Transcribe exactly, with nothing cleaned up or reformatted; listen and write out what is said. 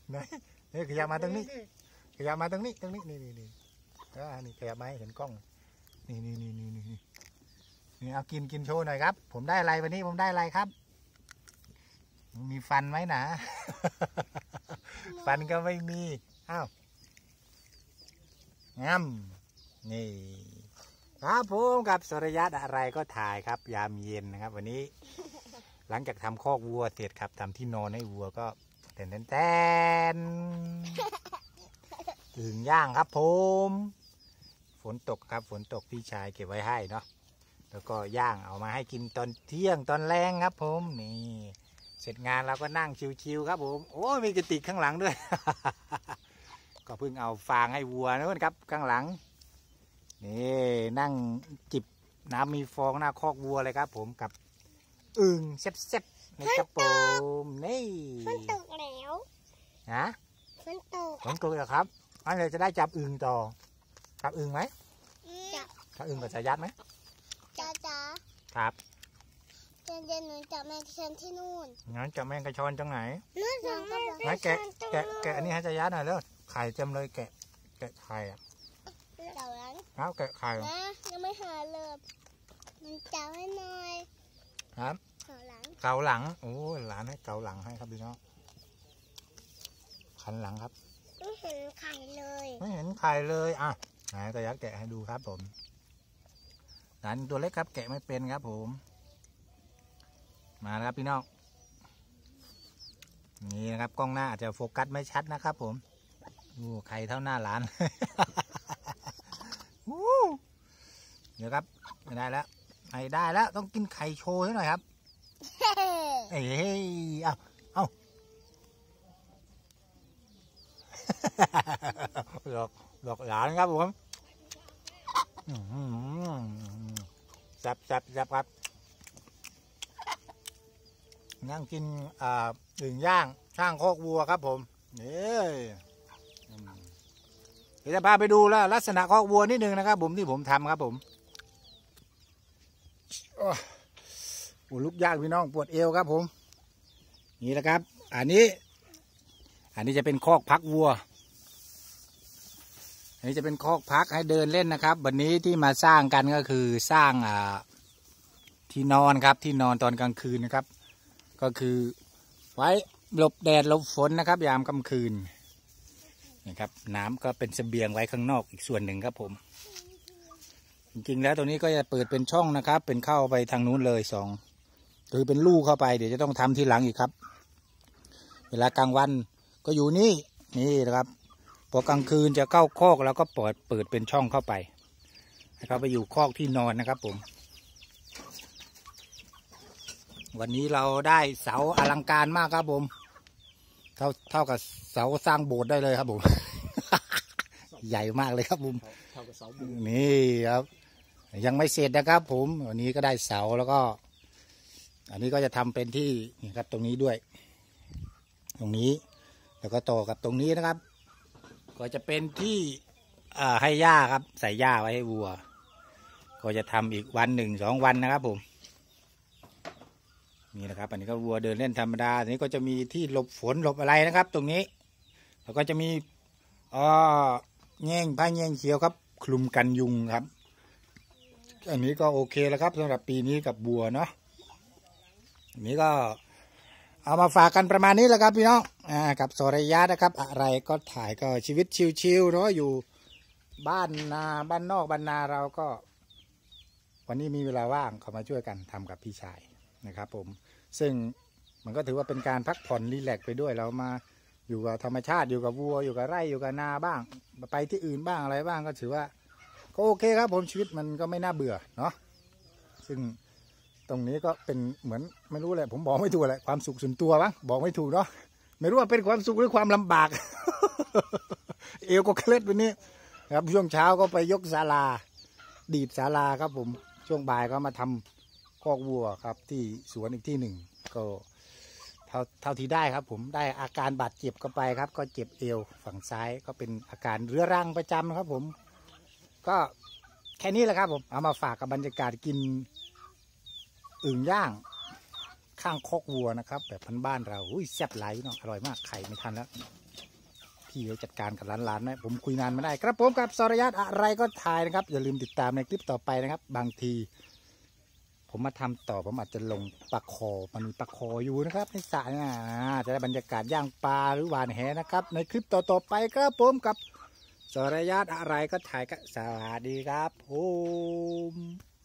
ไหนนี่ขยับมาตรงนี้ขยับมาตรงนี้ตรงนี้นี่นี่นี่อ่านี่ขยับมาให้เห็นกล้องนี่นี่นี่นี่นี่นี่เอากินกินโชว์หน่อยครับผมได้อะไรวันนี้ผมได้อะไรครับมีฟันไหมนะ ฟันก็ไม่มีอ้าวงั้มนี่ครับผมกับสรยัตอะไรก็ถ่ายครับยามเย็นนะครับวันนี้หลังจากทำคอกวัวเสร็จครับทำที่นอนให้วัวก็แตนแตนแตนอึ่งย่างครับผมฝนตกครับฝนตกพี่ชายเก็บไว้ให้เนาะแล้วก็ย่างเอามาให้กินตอนเที่ยงตอนแรงครับผมนี่เสร็จงานเราก็นั่งชิวๆครับผมโอ้มีกระติกข้างหลังด้วย ก็เพิ่งเอาฟางให้วัวนะครับข้างหลังนี่นั่งจิบน้ำมีฟองหน้าคอกวัวเลยครับผมกับอึ่งเซ็บๆนะครับผมนี่ฝนตกแล้วนะฝนตกฝนตกแล้วครับอันนี้จะได้จับอึ่งต่อจับอึ่งไหมจับจับอึ่งกับสายัดไหมจ้าจ้าครับเย็นเย็นหนูจับแมงกะชอนที่นู่นงั้นจับแมงกะชอนตรงไหนนู่นจับไหนแกะแกะแกะอันนี้ให้สายัดหน่อยแล้วไข่เต็มเลยแกะแกะไข่อ่ะเก่าหลังเอาแกะไข่นะยังไม่หาเลยมันจับให้หน่อยครับเก่าหลังเกาหลังโอ้หลานให้เกาหลังให้ครับพี่น้องขันหลังครับไม่เห็นไข่เลยไม่เห็นไข่เลยอ่ะไหนสายัดแกะให้ดูครับผมหลานตัวเล็กครับแกะไม่เป็นครับผมมาแล้วครับพี่น้องนี่นะครับกล้องหน้าอาจจะโฟกัสไม่ชัดนะครับผมโอ้ไข่เท่าหน้าหลาน เดี๋ยวครับไม่ได้แล้วไม่ได้แล้วต้องกินไข่โชว์ให้หน่อยครับเอ้ยเอาเอาหลอกหลอกหลานครับผมแซ่บแซ่บแซ่บครับนั่งกินอ่าอึ่งย่างช่างคอกวัวครับผมนี่เดี๋ยวจะพาไปดูแล้วลักษณะคอกวัวนิดนึงนะครับผมที่ผมทำครับผมโอ้ลุกยากพี่น้องปวดเอวครับผมนี่แหละครับอันนี้อันนี้จะเป็นคอกพักวัวอันนี้จะเป็นคอกพักให้เดินเล่นนะครับวันนี้ที่มาสร้างกันก็คือสร้างอ่าที่นอนครับที่นอนตอนกลางคืนนะครับก็คือไว้หลบแดดหลบฝนนะครับยามกลางคืนนะครับน้ำก็เป็นเสบียงไว้ข้างนอกอีกส่วนหนึ่งครับผมจริงๆแล้วตัวนี้ก็จะเปิดเป็นช่องนะครับเป็นเข้าไปทางนู้นเลยสองคือเป็นลู่เข้าไปเดี๋ยวจะต้องทำที่หลังอีกครับเวลากลางวันก็อยู่นี่นี่นะครับพอกลางคืนจะเข้าคอกแล้วก็เปิดเปิดเป็นช่องเข้าไปให้เขาไปอยู่คอกที่นอนนะครับผมวันนี้เราได้เสาอลังการมากครับผมเท่าเท่ากับเสาสร้างโบสถ์ได้เลยครับผม ใหญ่มากเลยครับผมเท่ากับเสาโบสถ์นี่ครับยังไม่เสร็จนะครับผมวันนี้ก็ได้เสาแล้วก็อันนี้ก็จะทำเป็นที่นี่ครับตรงนี้ด้วยตรงนี้แล้วก็ต่อกับตรงนี้นะครับก็จะเป็นที่ให้หญ้าครับใส่หญ้าไว้ให้วัวก็จะทำอีกวันหนึ่งสองวันนะครับผมนี่นะครับอันนี้ก็วัวเดินเล่นธรรมดาอันนี้ก็จะมีที่หลบฝนหลบอะไรนะครับ ตรงนี้แล้วก็จะมีอ๋อแง่งผ้าแง่งเขียวครับคลุมกันยุงครับอันนี้ก็โอเคแล้วครับสำหรับปีนี้กับวัวเนาะอันนี้ก็เอามาฝากกันประมาณนี้แหละครับพี่น้องอ่ากับสรยัตนะครับอะไรก็ถ่ายก็ชีวิตชิวๆเนาะอยู่บ้านนาบ้านนอกบ้านนาเราก็วันนี้มีเวลาว่างเขามาช่วยกันทำกับพี่ชายนะครับผมซึ่งมันก็ถือว่าเป็นการพักผ่อนรีแลกซ์ไปด้วยเรามาอยู่กับธรรมชาติอยู่กับวัวอยู่กับไร่อยู่กับนาบ้างไปที่อื่นบ้างอะไรบ้างก็ถือว่าก็โอเคครับผมชีวิตมันก็ไม่น่าเบื่อเนาะซึ่งตรงนี้ก็เป็นเหมือนไม่รู้แหละผมบอกไม่ถูกแหละความสุขส่วนตัวบ้างบอกไม่ถูกเนาะไม่รู้ว่าเป็นความสุขหรือความลำบาก เอวก็เคล็ดวันนี้ครับช่วงเช้าก็ไปยกศาลาดีดศาลาครับผมช่วงบ่ายก็มาทำคอกวัวครับที่สวนอีกที่หนึ่งก็เท่าเท่าที่ได้ครับผมได้อาการบาดเจ็บก็ไปครับก็เจ็บเอวฝั่งซ้ายก็เป็นอาการเรื้อรังประจำครับผมก็แค่นี้แหละครับผมเอามาฝากกับบรรยากาศกินอึ่งย่างข้างคอกวัวนะครับแบบพันบ้านเราอุ้ยแซ่บไหลเนาะอร่อยมากไข่ไม่ทันแล้วพี่เขาจัดการกับร้านๆไหมผมคุยนานไม่ได้ครับผมกับสรยัตอะไรก็ถ่ายนะครับอย่าลืมติดตามในคลิปต่อไปนะครับบางทีผมมาทำต่อผมอาจจะลงปลาคอมันมีปลาคออยู่นะครับในสระนะจะได้บรรยากาศย่างปลาหรือหวานแหนะครับในคลิปต่อๆไปครับผมกับสรยัตอะไรก็ถ่ายก็สวัสดีครับผม